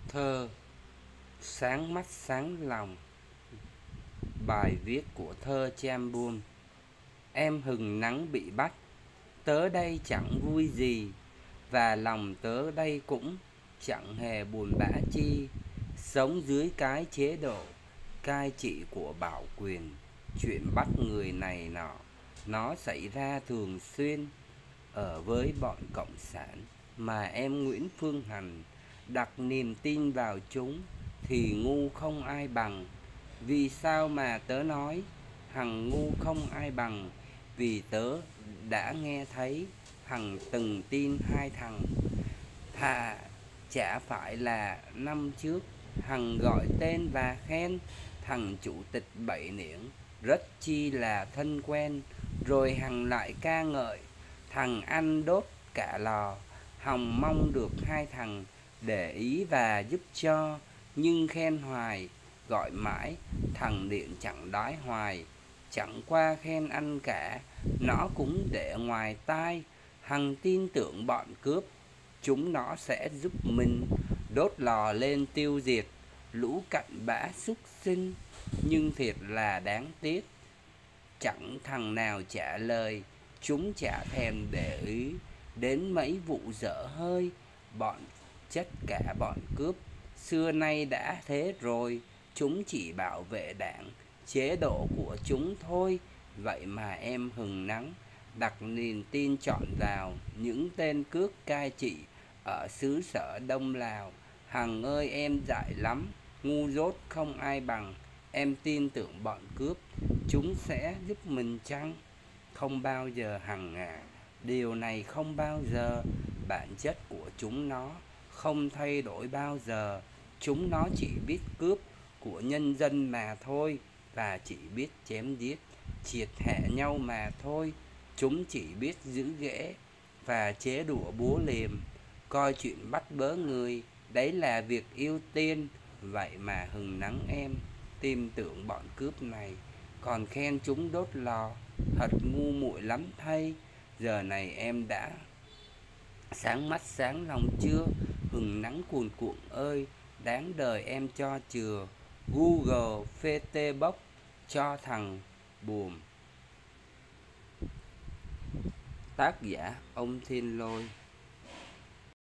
Thơ Sáng mắt sáng lòng. Bài viết của thơ Cham Buông. Em hừng nắng bị bắt, tớ đây chẳng vui gì, và lòng tớ đây cũng chẳng hề buồn bã chi. Sống dưới cái chế độ cai trị của bảo quyền, chuyện bắt người này nọ nó xảy ra thường xuyên ở với bọn cộng sản. Mà em Nguyễn Phương Hằng đặt niềm tin vào chúng thì ngu không ai bằng. Vì sao mà tớ nói Hằng ngu không ai bằng? Vì tớ đã nghe thấy Hằng từng tin hai thằng. Thà chả phải là năm trước Hằng gọi tên và khen thằng chủ tịch Bảy Niễn rất chi là thân quen, rồi Hằng lại ca ngợi thằng anh đốt cả lò. Hằng mong được hai thằng để ý và giúp cho, nhưng khen hoài gọi mãi thằng Điện chẳng đái hoài. Chẳng qua khen anh cả, nó cũng để ngoài tai. Hằng tin tưởng bọn cướp chúng nó sẽ giúp mình đốt lò lên tiêu diệt lũ cặn bã súc sinh. Nhưng thiệt là đáng tiếc, chẳng thằng nào trả lời. Chúng chả thèm để ý đến mấy vụ dở hơi bọn chất cả bọn cướp xưa nay đã thế rồi. Chúng chỉ bảo vệ đảng chế độ của chúng thôi. Vậy mà em hừng nắng đặt niềm tin chọn vào những tên cướp cai trị ở xứ sở Đông Lào. Hằng ơi em dại lắm, ngu dốt không ai bằng. Em tin tưởng bọn cướp chúng sẽ giúp mình chăng? Không bao giờ Hằng à, điều này không bao giờ. Bản chất của chúng nó không thay đổi bao giờ. Chúng nó chỉ biết cướp của nhân dân mà thôi, và chỉ biết chém giết triệt hạ nhau mà thôi. Chúng chỉ biết giữ ghẻ và chế đũa búa liềm, coi chuyện bắt bớ người đấy là việc ưu tiên. Vậy mà hừng nắng em tin tưởng bọn cướp này, còn khen chúng đốt lò, thật ngu muội lắm thay. Giờ này em đã sáng mắt sáng lòng chưa? Hừng nắng cuồn cuộn ơi, đáng đời em cho chừa Google phê tê bốc cho thằng buồm. Tác giả ông Thiên Lôi.